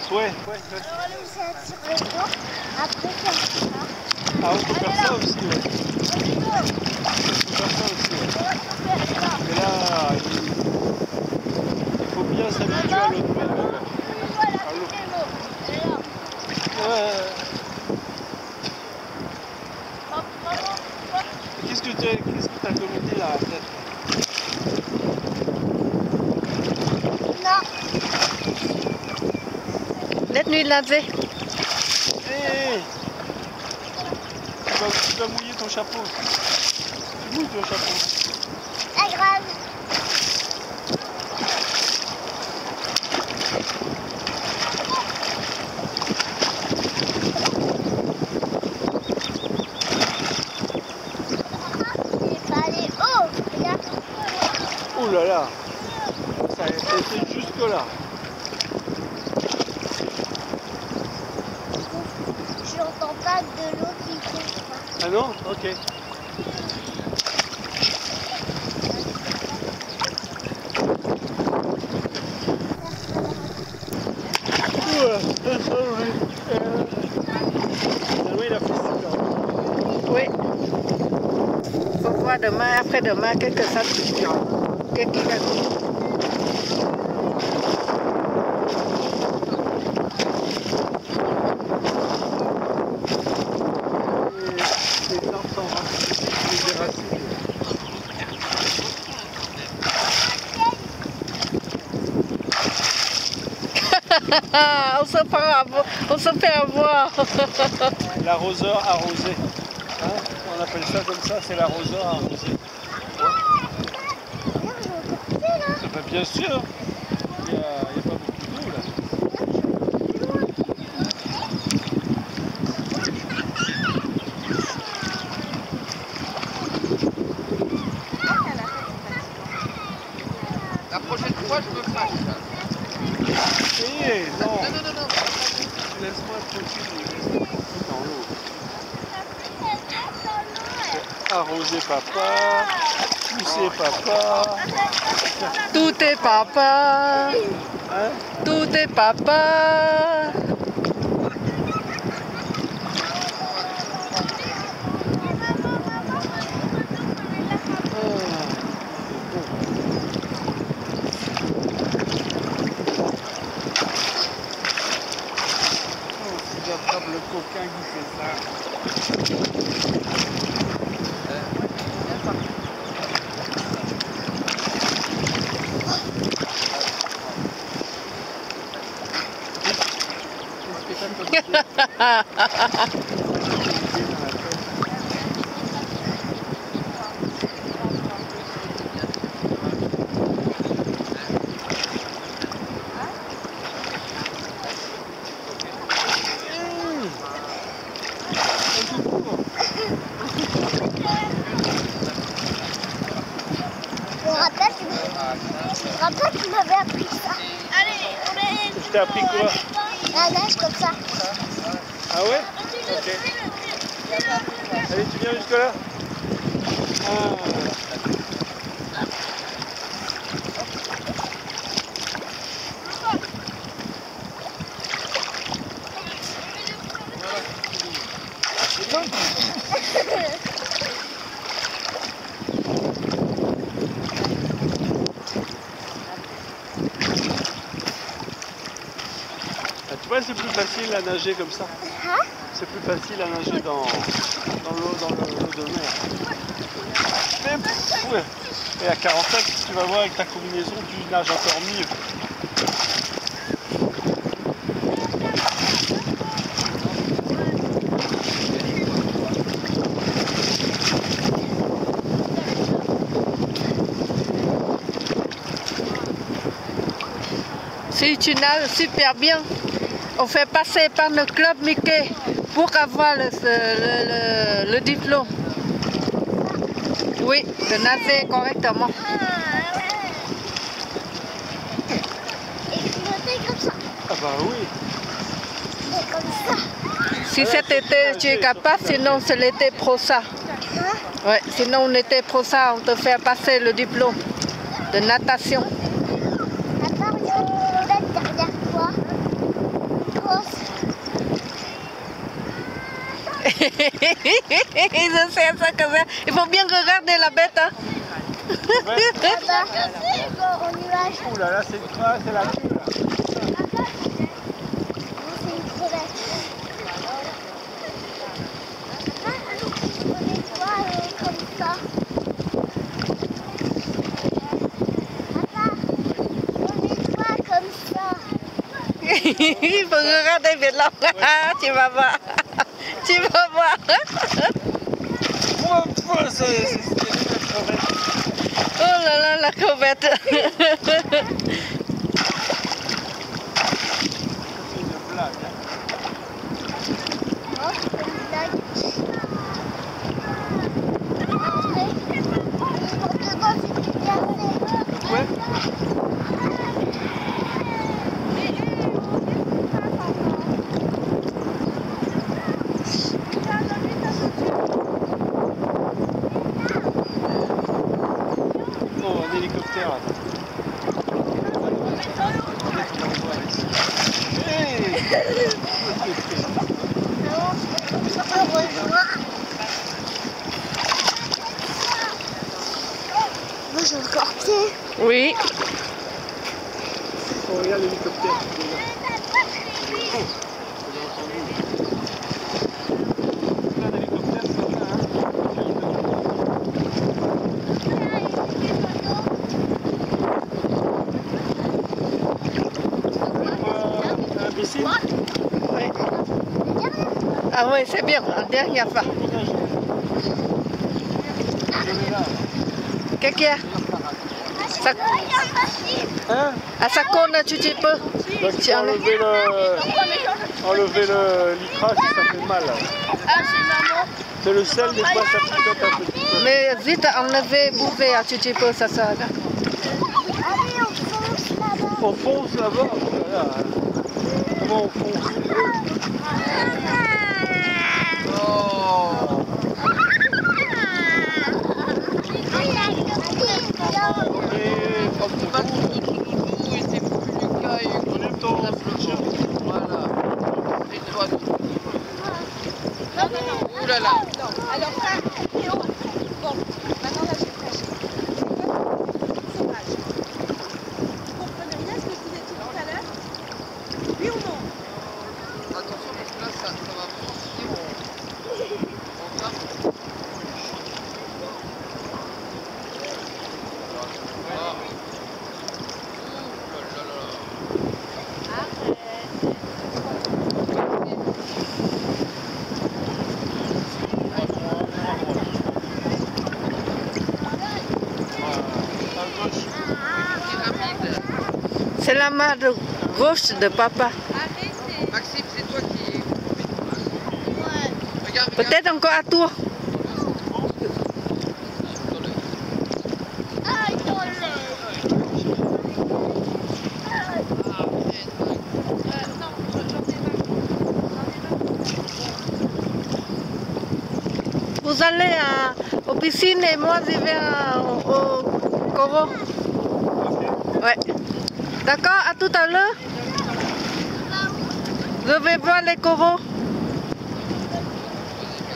Ouais. Sur le dos, après faire ça. Ah, on peut faire ça aussi, ouais. On peut faire ça aussi, ouais. Mais là, il faut bien s'habituer à l'autre. Ouais. Qu'est-ce que t'as commandé là, peut-être? Non. Laisse-lui laver. Hé, tu vas mouiller ton chapeau. Tu mouilles ton chapeau. Pas grave. Oh là là, ça a été jusque là. Je n'entends pas de l'eau qui coule. Ah non? Ok. Finalement, il a fait ça. Oui. Faut voir demain, après-demain, qu'est-ce que ça te dit? Qu'est-ce qu'il a dit? Les arbres sont racines, les racines. On se fait avoir. L'arroseur arrosé. Hein, on appelle ça comme ça, c'est l'arroseur arrosé. Bah, bien sûr, il n'y a pas beaucoup d'eau là. La prochaine fois, je me fâche. Eh non, Non. laisse-moi tranquille, laisse-moi dans l'eau. Arroser papa, pousser papa. Tout est papa. Hein? Tout est papa. J'attrape le coquin qui fait ça. Je me rappelle, tu m'avais appris ça. Allez, Je t'ai appris quoi? la nage comme ça. Ah ouais? Ok. Allez, tu viens jusque là? Ah. Tu vois, c'est plus facile à nager comme ça. Hein? C'est plus facile à nager dans l'eau de mer. Mais, ouais. Et à 47, tu vas voir avec ta combinaison, tu nages encore mieux. Si tu nages super bien, on fait passer par le club Mickey pour avoir le diplôme. Oui, de nager correctement. Et flotter comme ça. Ah bah oui. Et comme ça. Si cet été tu es capable, sinon c'est l'été pro ça. Hein? Ouais, sinon on était pro ça, on te fait passer le diplôme de natation. À part, il y a une bête derrière toi. Je sais ça comme ça. Il faut bien regarder la bête. Hein. On y va. Ouh là là, c'est la queue là. C'est une crevette. On nettoie comme ça. Papa, on nettoie comme ça. Il faut regarder bien là. Tu vas voir. Tu vas voir. C'est une crevette. Oh là là, la crevette. C'est une blague. Hein. Oh, c'est une blague. Après, n'importe quoi, c'est du café. Ouais. Oh, un hélicoptère là. Hey. Heureusement. Moi, j'ai encore pied. Oui. Oh, regarde l'hélicoptère. Un hélicoptère, ça va, hein. Un piscine. Oui. Ah oui, c'est bien, la dernière fois. Qu'est-ce qu'il y a? Ça, Hein? à sa cône, tu peux. Donc, il faut enlever l'icrage, ça fait mal. C'est le sel, des fois, ça picote un petit peu. Mais vite, enlever, bouffer, tu peux, ça sert. Allez, on fonce là-bas. On fonce là-bas. Voilà. Comment on fonce? Oh. Oulala. Alors ça, bon, Maintenant là, j'ai flashé. Sauvage. Vous comprenez rien ce que je vous ai dit tout à l'heure? Oui ou non? Attention parce que là ça va sortir en grappe. C'est la main de gauche de papa. Maxime, c'est toi qui... ouais. Regarde, Peut-être encore à toi. Aïe, ton lait. Vous allez aux piscines et moi je vais au coraux. Ouais. D'accord, à tout à l'heure. Je vais voir les coraux.